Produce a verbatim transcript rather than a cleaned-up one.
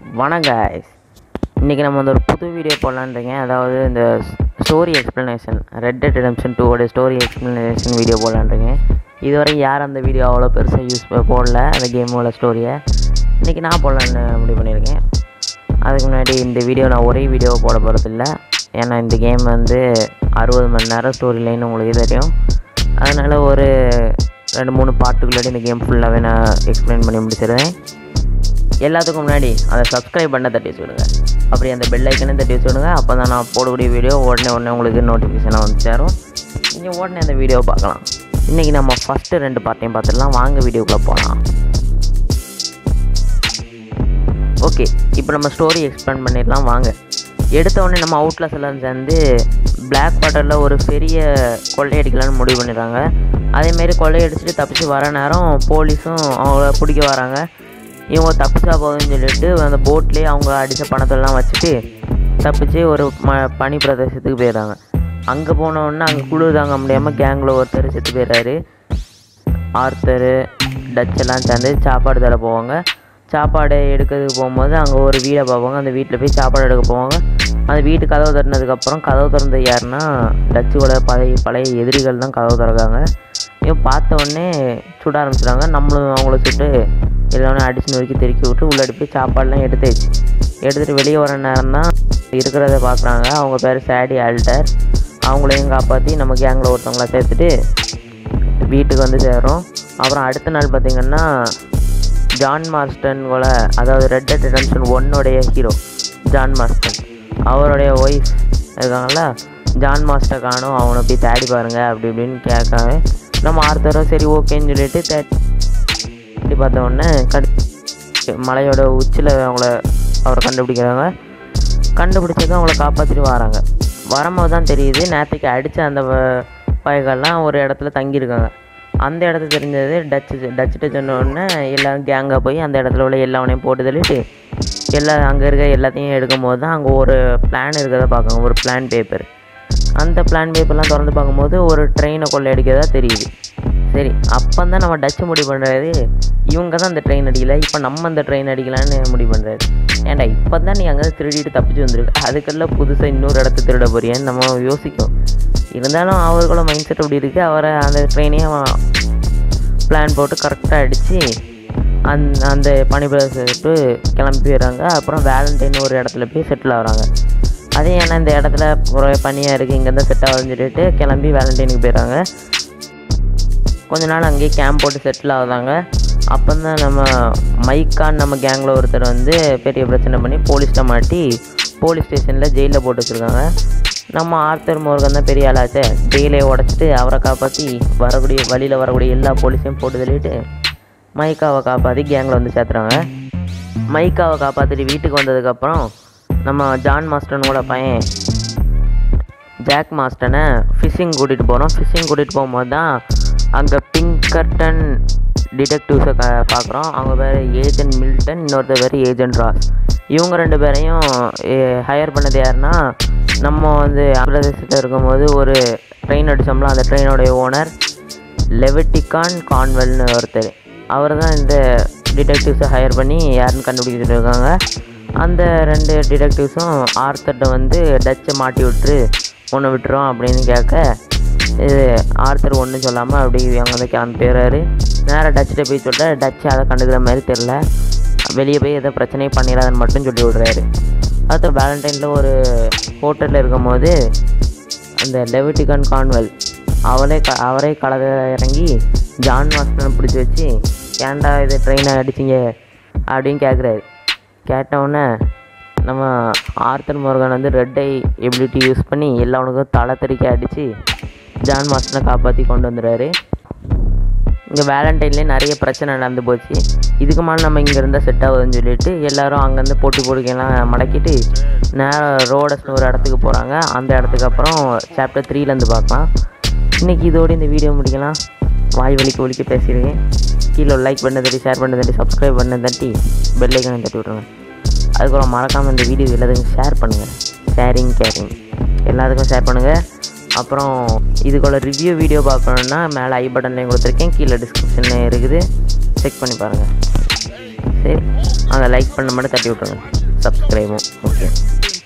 வணக்கம் guys. இன்றைக்கி நம்ம வந்து ஒரு புது வீடியோ போடலான்றீங்க. அதாவது இந்த story explanation Red Dead Redemption two ஓட ஸ்டோரி எக்ஸ்ப்ளனேஷன் வீடியோ போடலான்றீங்க. இதுவரை யார் அந்த வீடியோ அவ்வளோ பெருசாக யூஸ் போடல அந்த கேமோட ஸ்டோரியை. இன்றைக்கி நான் போடலான்னு முடிவு பண்ணியிருக்கேன். அதுக்கு முன்னாடி இந்த வீடியோ நான் ஒரே வீடியோ போட போகிறதில்ல. ஏன்னா இந்த கேம் வந்து அறுபது மணி நேரம் ஸ்டோரி லைன் உங்களுக்கு தெரியும். அதனால் ஒரு ரெண்டு மூணு பாட்டுக்குள்ளாடி இந்த கேம் ஃபுல்லாகவே நான் எக்ஸ்பிளைன் பண்ணி முடிச்சிடுறேன். எல்லாத்துக்கும் முன்னாடி அதை சப்ஸ்கிரைப் பண்ண தட்டி வச்சுடுங்க. அப்படி அந்த பெல் ஐக்கனே தட்டி வச்சுடுங்க. அப்போ தான் நான் போடக்கூடிய வீடியோ உடனே உடனே உங்களுக்கு நோட்டிஃபிகேஷனாக வந்து சேரும். நீங்கள் உடனே அந்த வீடியோவை பார்க்கலாம். இன்றைக்கி நம்ம ஃபஸ்ட்டு ரெண்டு பார்ட்டையும் பார்த்துடலாம். வாங்க வீடியோக்குள்ளே போகலாம். ஓகே, இப்போ நம்ம ஸ்டோரி எக்ஸ்பிளைன் பண்ணிடலாம் வாங்க. எடுத்த உடனே நம்ம அவுட்லாஸ் எல்லாம் சேர்ந்து பிளாக் வாட்டரில் ஒரு பெரிய கொள்ளையடிக்கலான்னு முடிவு பண்ணிடுறாங்க. அதேமாரி கொள்ளையடிச்சிட்டு தப்பிச்சு வர நேரம் போலீஸும் அவங்கள பிடிக்க வராங்க. இவங்க தப்பிச்சா போகுதுன்னு சொல்லிட்டு அந்த போட்லேயே அவங்க அடித்த பணத்தெல்லாம் வச்சுட்டு தப்பிச்சு ஒரு ம பனி பிரதேசத்துக்கு போயிடுறாங்க. அங்கே போனோடனே அங்கே குளிர் தாங்க முடியாமல் கேங்கில் ஒருத்தர் செத்து போயிடுறாரு. ஆர்த்தரு டச்செல்லாம் சேர்ந்து சாப்பாடு தர போவாங்க. சாப்பாடு எடுக்கிறதுக்கு போகும்போது அங்கே ஒரு வீடை பார்ப்பாங்க. அந்த வீட்டில் போய் சாப்பாடு எடுக்க போவாங்க. அந்த வீட்டு கதவு திறந்ததுக்கப்புறம் கதவு திறந்தது யாருன்னா டச்சுவோட பழைய பழைய எதிரிகள் தான் கதவு திறக்காங்க. இவன் பார்த்த உடனே சுட ஆரம்பிச்சிடுறாங்க. நம்மளும் அவங்கள சுட்டு எல்லாமே அடிச்சு நொறுக்கி தெருக்கி விட்டு உள்ளாடி போய் சாப்பாடெலாம் எடுத்துச்சு. எடுத்துகிட்டு வெளியே வர நேரம் தான் இருக்கிறத பார்க்குறாங்க. அவங்க பேர் சாடி ஆல்டர். அவங்களையும் காப்பாற்றி நம்ம கேங்கில் ஒருத்தவங்கள சேர்த்துட்டு வீட்டுக்கு வந்து சேரும். அப்புறம் அடுத்த நாள் பார்த்திங்கன்னா ஜான் மார்ஸ்டன் போல், அதாவது ரெட் டெட் ரெடெம்ப்ஷன் ஒன்னுடைய ஹீரோ ஜான் மார்ஸ்டன், அவருடைய ஒய்ஃப் இருக்காங்களா ஜான் மாஸ்டர் காணும். அவனை போய் தேடி பாருங்கள் அப்படி இப்படின்னு கேட்காங்க. நம்ம ஆர்த்தரும் சரி ஓகேன்னு சொல்லிட்டு தேடி பார்த்த உடனே கடி மலையோட உச்சியில் அவங்கள அவரை கண்டுபிடிக்கிறாங்க. கண்டுபிடிச்சதும் அவங்கள காப்பாற்றிட்டு வராங்க. வரும்போது தான் தெரியுது நேற்றுக்கு அடித்த அந்த பயங்கள்லாம் ஒரு இடத்துல தங்கியிருக்காங்க. அந்த இடத்த தெரிஞ்சது டச்சு டச்சுட்டு சொன்ன உடனே எல்லோரும் கேங்காக போய் அந்த இடத்துல உள்ள எல்லாவனையும் போட்டு தள்ளிட்டு எல்லா அங்கே இருக்க எல்லாத்தையும் எடுக்கும் போது தான் அங்கே ஒரு பிளான் இருக்கிறத பார்க்குறாங்க. ஒரு பிளான் பேப்பர். அந்த பிளான் பேப்பர்லாம் திறந்து பார்க்கும்போது ஒரு ட்ரெயினை கொள்ளையடிக்கிறதா தெரியுது. சரி, அப்போ தான் நம்ம டச்சு முடிவு பண்ணுறாரு இவங்க தான் அந்த ட்ரெயின் அடிக்கலை, இப்போ நம்ம அந்த ட்ரெயின் அடிக்கலான்னு முடிவு பண்ணுறாரு. ஏன்டா இப்போ தான் நீ அங்கே திருடிட்டு தப்பிச்சு வந்துருக்கு, அதுக்கெல்லாம் புதுசாக இன்னொரு இடத்த திருட போறியான்னு நம்ம யோசிக்கும். இருந்தாலும் அவர்களோட மைண்ட் செட் அப்படி இருக்குது. அவரை அந்த ட்ரெயினையும் பிளான் போட்டு கரெக்டாக அடித்து அந் அந்த பனிப்பிரதேசத்துக்கு கிளம்பி போயிடுறாங்க. அப்புறம் வேலண்டைன் ஒரு இடத்துல போய் செட்டில் ஆகிறாங்க. அதே ஏன்னா இந்த இடத்துல ஒரு பனியாக இருக்குது இங்கே தான் செட் ஆகுதுன்னு சொல்லிட்டு கிளம்பி வேலண்டைனுக்கு போயிடுறாங்க. கொஞ்ச நாள் அங்கேயே கேம்ப் போட்டு செட்டில் ஆகுதாங்க. அப்போ தான் நம்ம மைக்கான் நம்ம கேங்கில் ஒருத்தர் வந்து பெரிய பிரச்சனை பண்ணி போலீஸ்கிட்ட மாட்டி போலீஸ் ஸ்டேஷனில் ஜெயிலில் போட்டு வச்சுருக்காங்க. நம்ம ஆர்த்தர் மோர்கன் தான் பெரிய ஆளாச்சே, ஜெயிலை உடச்சிட்டு அவரை காப்பாற்றி வரக்கூடிய வழியில் வரக்கூடிய எல்லா போலீஸையும் போட்டு தள்ளிட்டு மைக்காவை காப்பாற்றி கேங்கில் வந்து சேர்த்துறாங்க. மைக்காவை காப்பாற்றிட்டு வீட்டுக்கு வந்ததுக்கப்புறம் நம்ம ஜான் மாஸ்டனோட பையன் ஜாக் மாஸ்டனை ஃபிஷ்ஷிங் கூட்டிகிட்டு போகிறோம். ஃபிஷ்ஷிங் கூட்டிகிட்டு போகும்போது தான் அங்கே பிங்கர்டன் டிடெக்டிவ்ஸை க பார்க்குறோம். அவங்க பேர் ஏஜென்ட் மில்டன், இன்னொருத்தர் பேர் ஏஜென்ட் ராஸ். இவங்க ரெண்டு பேரையும் ஹையர் பண்ணது யாருன்னா நம்ம வந்து பிரதேசத்தில் இருக்கும்போது ஒரு ட்ரெயின் அடித்தோம்ல, அந்த ட்ரெயினோடைய ஓனர் லெவிட்டிகான் கான்வெல்னு ஒருத்தர். அவர் தான் இந்த டிடெக்டிவ்ஸை ஹையர் பண்ணி யாருன்னு கண்டுபிடிச்சிட்டு இருக்காங்க. அந்த ரெண்டு டிடெக்டிவ்ஸும் ஆர்த்தர்கிட்ட வந்து டச்சை மாட்டி விட்டுரு ஒன்று விட்டுறோம் அப்படின்னு கேட்க இது ஆர்த்தர் ஒன்றும் சொல்லாமல் அப்படி அங்கே வந்து கிளம்பி போயிடுறாரு. நேராக டச்சிட்ட போய் சொல்லிட்டு டச்சு அதை கண்டுக்கிற மாதிரி தெரில, வெளியே போய் எதை பிரச்சனையும் பண்ணிடாதுன்னு மட்டும் சொல்லி விடுறாரு. அடுத்து வேலண்டைனில் ஒரு ஹோட்டலில் இருக்கும் போது அந்த லெவிட்டிகான் கான்வெல் அவளே க அவரே கலக இறங்கி ஜான் மாஸ்டனை பிடிச்சி வச்சு ஏன்டா இது ட்ரெயினை அடிச்சிங்க அப்படின்னு கேட்குறாரு. கேட்டவுடனே நம்ம ஆர்த்தர் மோர்கன் வந்து ரெட் ஐ எபிலிட்டி யூஸ் பண்ணி எல்லாவனுக்கும் தலை தெறிக்க அடித்து ஜான் மாஸ்டனை காப்பாற்றி கொண்டு வந்துடுறாரு. இங்கே வேலண்டைன்லேயே நிறைய பிரச்சனை நடந்து போச்சு. இதுக்கு மேலே நம்ம இங்கே இருந்தால் செட் ஆகுதுன்னு சொல்லிட்டு எல்லோரும் அங்கேருந்து போட்டி போடுக்கையெல்லாம் மடக்கிட்டு நேரம் ரோடஸ்னு ஒரு இடத்துக்கு போகிறாங்க. அந்த இடத்துக்கு அப்புறம் சாப்டர் த்ரீலேருந்து பார்க்கலாம். இன்றைக்கி இதோடு இந்த வீடியோ முடிக்கலாம். வாய் வலிக்க ஒலிக்க பேசிடுவேன். கீழே லைக் பண்ண தட்டி, ஷேர் பண்ண தட்டி, சப்ஸ்கிரைப் பண்ண தட்டி, பெல் ஐக்கானை தட்டி விட்ருங்க. அதுக்கப்புறம் மறக்காமல் இந்த வீடியோ எல்லாத்துக்கும் ஷேர் பண்ணுங்கள். ஷேரிங் கேரிங் எல்லாத்துக்கும் ஷேர் பண்ணுங்கள். அப்புறம் இதுக்குள்ள ரிவ்யூ வீடியோ பார்க்கணுன்னா மேலே ஐ பட்டன்லையும் கொடுத்துருக்கேன், கீழே டிஸ்கிரிப்ஷனில் இருக்குது, செக் பண்ணி பாருங்கள். சரி, அதை லைக் பண்ண மட்டும் தட்டி விட்ருங்க, சப்ஸ்கிரைபும். ஓகே.